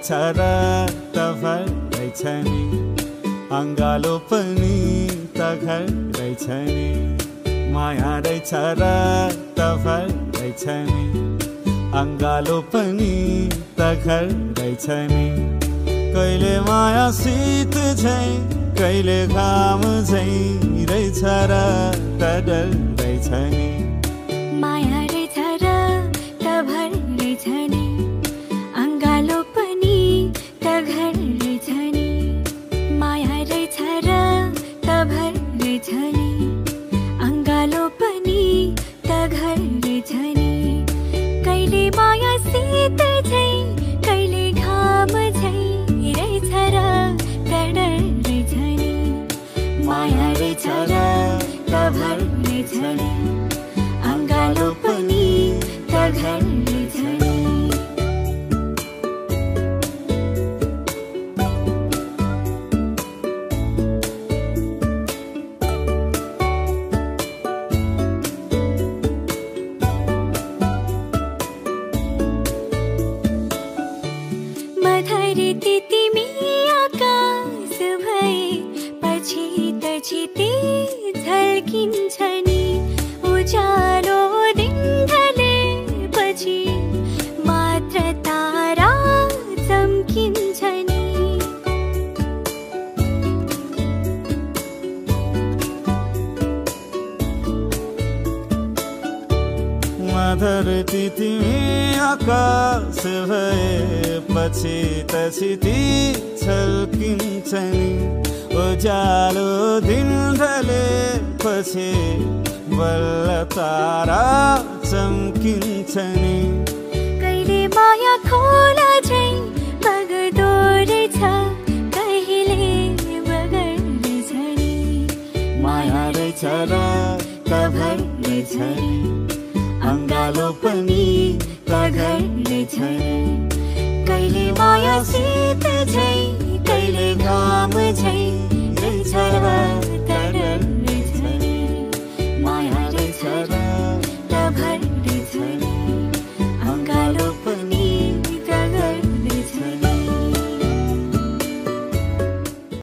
रहेछ र त भर रहेछ नि अङ्गालो पनि त घर रहेछ नि माया रहेछ र त भर रहेछ नि अङ्गालो पनि त घर रहेछ नि कहिले माया शीत झै कहिले घाम झै रहेछ र त डर रहेछ नि माया रहेछ र त भर रहेछ नि अङ्गालो पनि त घर रहेछ नि माया रहेछ र त भर रहेछ नि अङ्गालो पनि त घर रहेछ नि कहिले माया शीत झै कहिले घाम झै रहेछ र त डर रहेछ नि माया रहेछ र त भर रहेछ नि अङ्गालो पनि त घर रहेछ नि मधुरी तिमी आकाश भए पछि त छिते झल्किन्छ नि उज्यालो दिन ढलेपछि मात्र तारा चम्किन्छ नि मधुरी तिमी आकाश भए पछि त छिती झल्किन्छ नि उज्यालो दिन ढलेपछि बल्ल तारा चम्किन्छ नि कहिले माया खोला झै बग्दो रहेछ कहिले बगड्दैछ नि माया रहेछ र त भर रहेछ नि अङ्गालो पनि त घर रहेछ नि कहिले माया शीत झै कहिले घाम झै